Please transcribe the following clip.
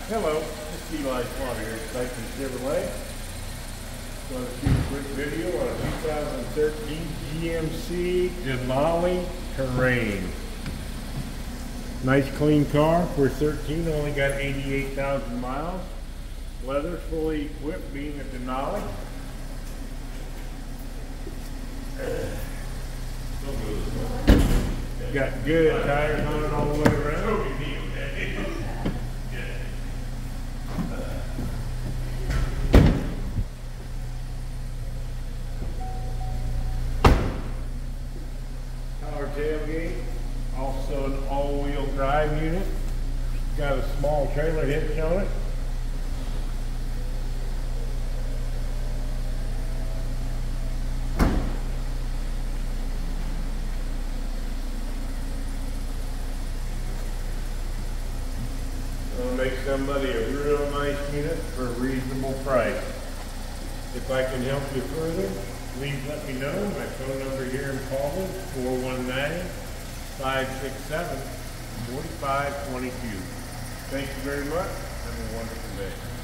Hello, it's Eli Slaughter here at Dyson Chevrolet. Going to shoot a quick video on a 2013 GMC Denali Terrain. Nice clean car for 13, only got 88,000 miles. Leather fully equipped, being a Denali. Got good tires on it all the way around. Power tailgate, also an all-wheel drive unit. Got a small trailer hitch on it. It'll make somebody a real nice unit for a reasonable price. If I can help you further, please let me know. My phone number here in Paulding, 419-567-4522. Thank you very much. Have a wonderful day.